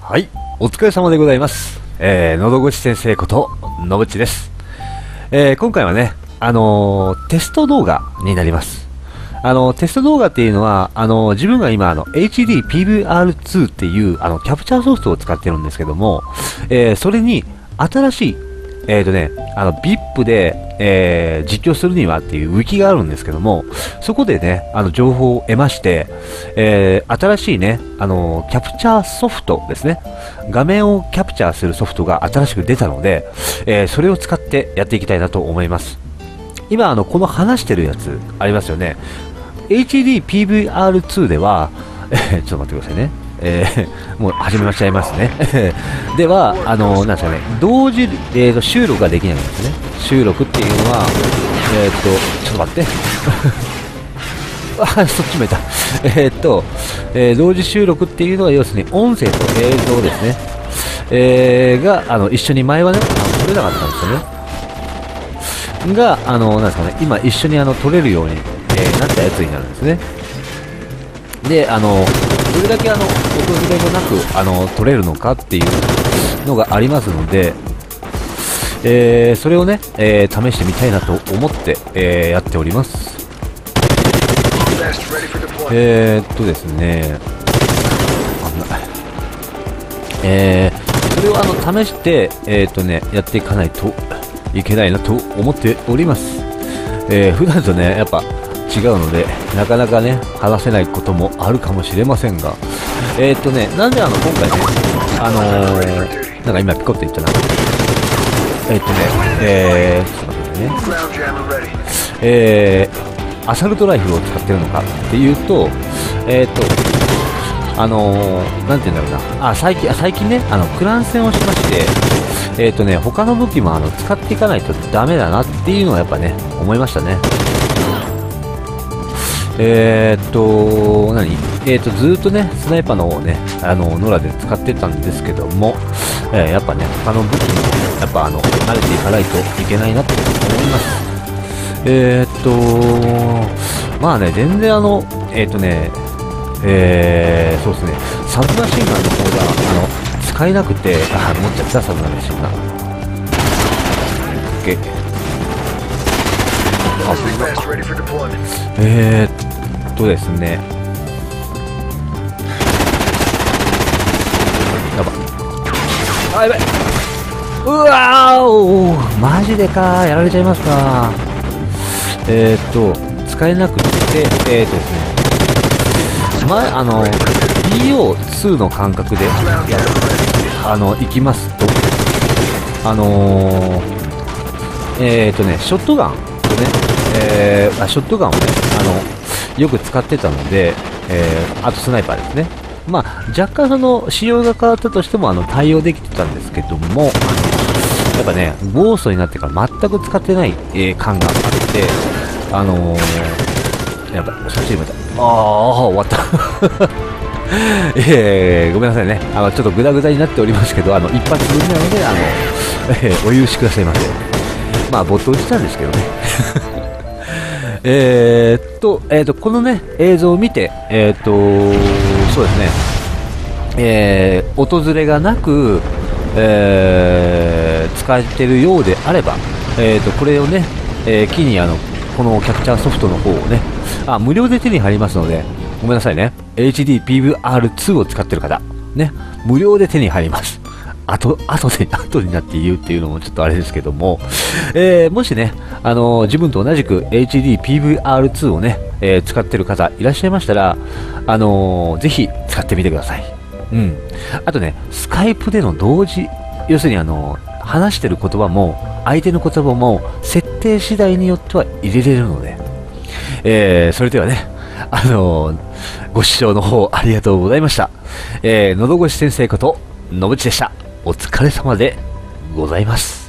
はい、お疲れ様でございます。のどごし先生ことのぶちです。今回はね、テスト動画になります。テスト動画っていうのは、自分が今、HD PVR2 っていう、キャプチャーソフトを使ってるんですけども、それに、新しい、VIP で、実況するにはっていうウィキがあるんですけども、そこでね、情報を得まして、新しいね、キャプチャーソフトですね、画面をキャプチャーするソフトが新しく出たので、それを使ってやっていきたいなと思います。今、この話してるやつありますよね。HD PVR2 では、ちょっと待ってくださいね。もう始めちゃいますね。では、なんですかね、同時、収録ができないんですね。収録っていうのは、ちょっと待って。あ、そっち向いた。同時収録っていうのは、要するに音声と映像ですね。が、一緒に前はね、撮れなかったんですよね。が、なんですかね、今一緒に撮れるように、なったやつになるんですね。で、どれだけ訪れもなく撮れるのかっていうのがありますので、それをね、試してみたいなと思って、やっております。ですね、それを試して、やっていかないといけないなと思っております。普段とね、やっぱ違うので、なかなかね、話せないこともあるかもしれませんが、なんで今回ね、なんか今ピコって言ったな。ちょっと待ってね。アサルトライフルを使ってるのかっていうと、なんて言うんだろうな。最近ね、クラン戦をしまして、他の武器も使っていかないとダメだなっていうのはやっぱね、思いましたね。ずーっとね、スナイパーの方をね、ノラで使ってたんですけども、やっぱね、他の武器も、やっぱ慣れていかないといけないなと思います。まあね、全然そうですね、サブマシンガンの方が、使えなくて、持っちゃった、サブマシンガン。OK。ですね。やば。あ、やばい。うわー、マジでかー、やられちゃいますか。使えなくて、ですね。前、BO2 の感覚で、行きますと、ショットガン。ショットガンをね、よく使ってたので、あとスナイパーですね。まあ、若干仕様が変わったとしても、対応できてたんですけども、やっぱね、ゴーストになってから全く使ってない、感があって、やっぱ、そっちに向いた。終わった。ごめんなさいね。ちょっとグダグダになっておりますけど、一発分なので、お許しくださいませ。まあ、ボット打ちたんですけどね。このね、映像を見て、そうですね、訪れがなく、使えてるようであれば、これをね、機にこのキャプチャーソフトの方をね、無料で手に入りますので、ごめんなさいね、HD PVR2 を使ってる方、ね、無料で手に入ります。後になって言うっていうのもちょっとあれですけども、もしね、自分と同じく HD PVR2 をね、使ってる方いらっしゃいましたら、ぜひ使ってみてください。うん。あとね、スカイプでの同時、要するに話してる言葉も、相手の言葉も、設定次第によっては入れれるので、それではね、ご視聴の方ありがとうございました。のどごし先生こと、のぶちでした。お疲れ様でございます。